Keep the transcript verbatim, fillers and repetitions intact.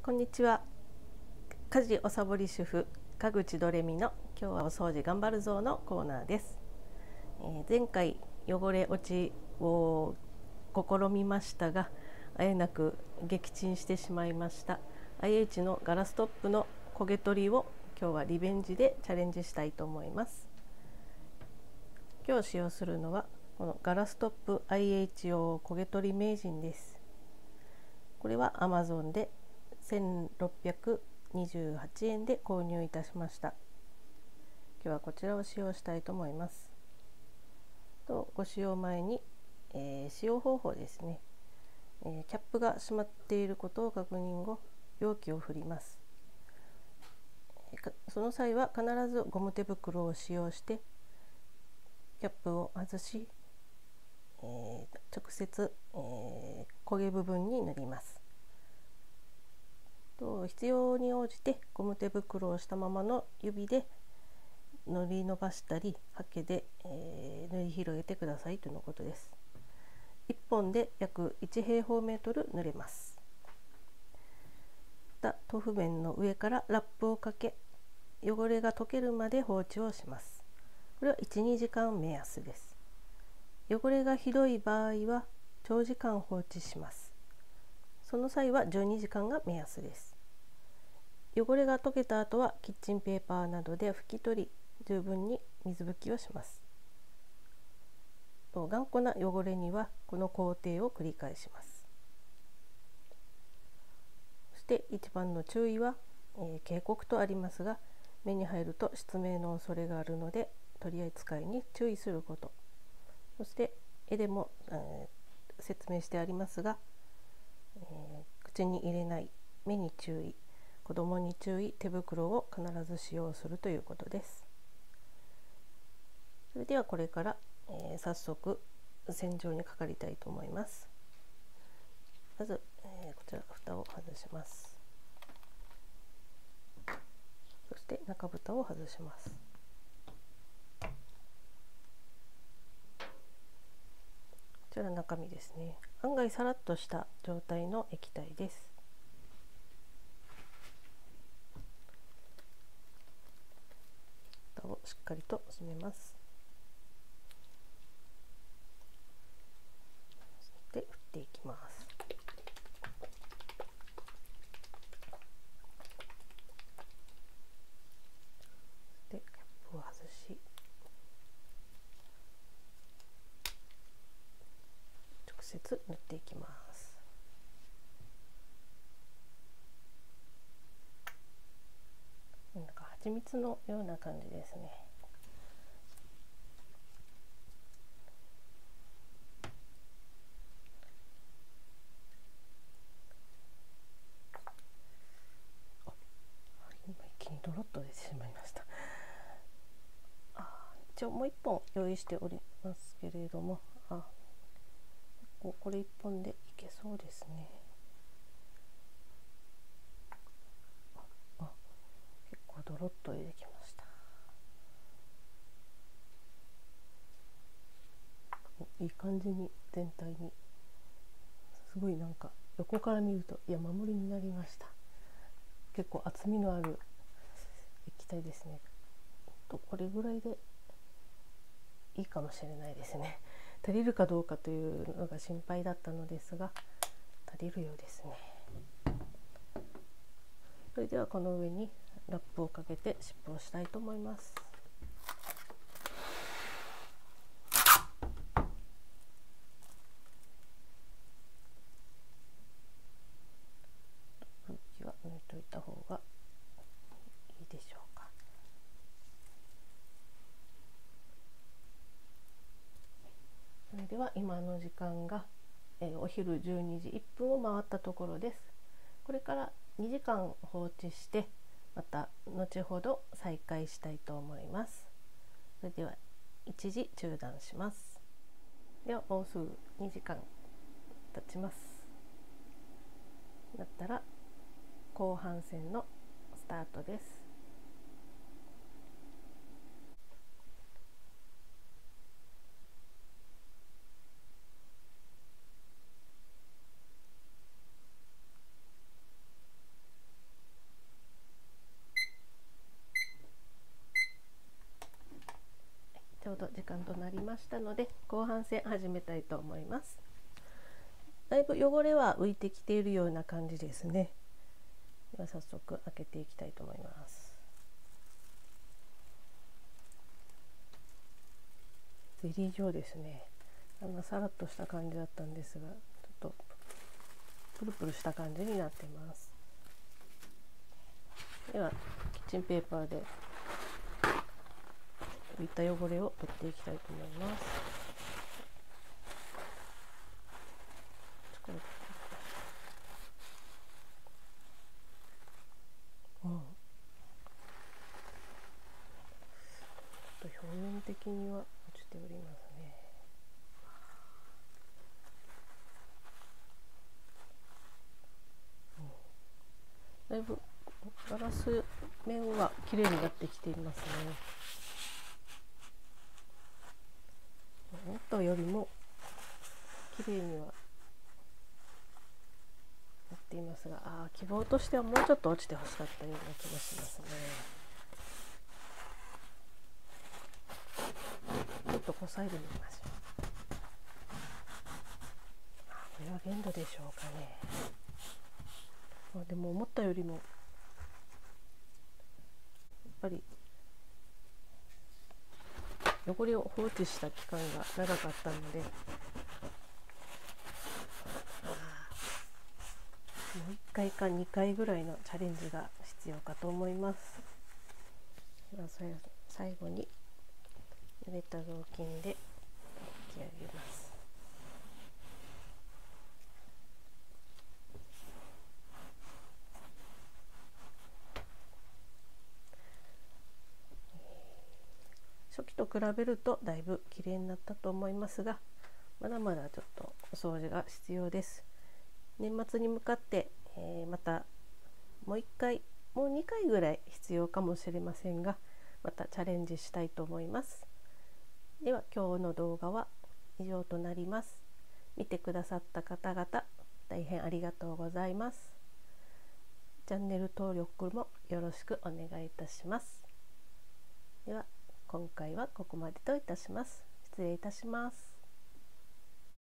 こんにちは。家事おさぼり主婦かぐちどれみの今日はお掃除頑張るぞのコーナーです。えー、前回汚れ落ちを試みましたが、あえなく撃沈してしまいました アイエイチ のガラストップの焦げ取りを今日はリベンジでチャレンジしたいと思います。今日使用するのはこのガラストップ アイエイチ 用焦げ取り名人です。これは アマゾン でせんろっぴゃくにじゅうはちえんで購入いたしました。今日はこちらを使用したいと思います。とご使用前に、えー、使用方法ですね、えー、キャップが閉まっていることを確認後、容器を振ります。その際は必ずゴム手袋を使用してキャップを外し、えー、直接、えー、焦げ部分に塗ります。と必要に応じてゴム手袋をしたままの指で塗り伸ばしたりハケで、えー、塗り広げてくださいというのことです。いっぽんで約いち平方メートル塗れます。また豆腐面の上からラップをかけ汚れが溶けるまで放置をします。これはいち、にじかん目安です。汚れがひどい場合は長時間放置します。その際はじゅうにじかんが目安です。汚れが溶けた後はキッチンペーパーなどで拭き取り、十分に水拭きをします。頑固な汚れにはこの工程を繰り返します。そして一番の注意は、えー、警告とありますが、目に入ると失明の恐れがあるので取り扱いに注意すること。そして絵でも、えー、説明してありますが、えー、口に入れない、目に注意、子どもに注意、手袋を必ず使用するということです。それではこれから、えー、早速洗浄にかかりたいと思います。まず、えー、こちら蓋を外します。そして中蓋を外します。こちら中身ですね。案外さらっとした状態の液体です。蓋をしっかりと閉めます。で、振っていきます。で、キャップを外し、直接塗っていきます。なんか蜂蜜のような感じですね。今一気にドロッと出てしまいました。あ、一応もう一本用意しておりますけれども、あ、これ一本でいけそうですね。あ、結構ドロッと出てきました。いい感じに全体に、すごいなんか横から見ると山盛りになりました。結構厚みのある液体ですね。とこれぐらいでいいかもしれないですね。足りるかどうかというのが心配だったのですが、足りるようですね。それではこの上にラップをかけて湿布をしたいと思います。空気は抜いといた方がいいでしょうか。それでは今の時間が、えー、お昼じゅうにじいっぷんを回ったところです。これからにじかん放置してまた後ほど再開したいと思います。それでは一時中断します。ではもうすぐにじかん経ちます。だったら後半戦のスタートです。 ど時間となりましたので、後半戦始めたいと思います。だいぶ汚れは浮いてきているような感じですね。では早速開けていきたいと思います。ゼリー状ですね。あのさらっとした感じだったんですが、ちょっとプルプルした感じになっています。ではキッチンペーパーで浮いた汚れを取っていきたいと思います。うん、ちょっと表面的には落ちておりますね。うん、だいぶガラス面は綺麗になってきていますね。思ったよりも綺麗にはなっていますが、ああ希望としてはもうちょっと落ちてほしかったような気がしますね。ちょっとこさえてみましょう。これは限度でしょうかね。あでも思ったよりもやっぱり汚れを放置した期間が長かったので、もういっかいかにかいぐらいのチャレンジが必要かと思います。では最後に濡れた雑巾で拭き上げます。初期と比べるとだいぶ綺麗になったと思いますが、まだまだちょっとお掃除が必要です。年末に向かって、えー、またもういっかいもうにかいぐらい必要かもしれませんが、またチャレンジしたいと思います。では今日の動画は以上となります。見てくださった方々大変ありがとうございます。チャンネル登録もよろしくお願いいたします。では今回はここまでといたします。失礼いたします。